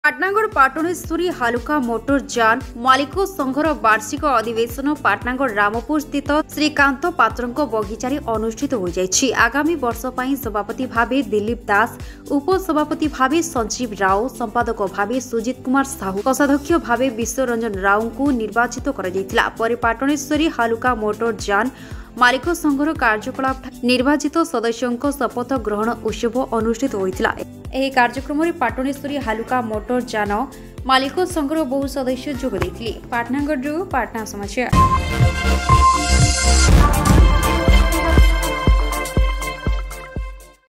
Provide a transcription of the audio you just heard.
Patnagarh Pataneswari हालुका motor जान मालिक संघर वार्षिक अधिवेशन पाटनागढ़ रामपुर स्थित श्रीकांत पात्र बगीचार अनुष्ठित हो जाएगी। आगामी वर्ष पर सभापति भावे दिलीप दास, उपसभापति भावे संजीव राव, संपादक भावे सुजित कुमार साहू, कोषाध्यक्ष भावे विश्वरंजन राव को निर्वाचित कर पाटणेश्वरी हालुका मोटर जान मालिक संघर कार्यकलाप निर्वाचित सदस्यों शपथ ग्रहण उत्सव अनुष्ठित होता। यह कार्यक्रम में पाटणेश्वरी हालुका मोटर जान मालिक संघर बहु सदस्य जोग देते। पाटनागढ़ पाटना समाचार।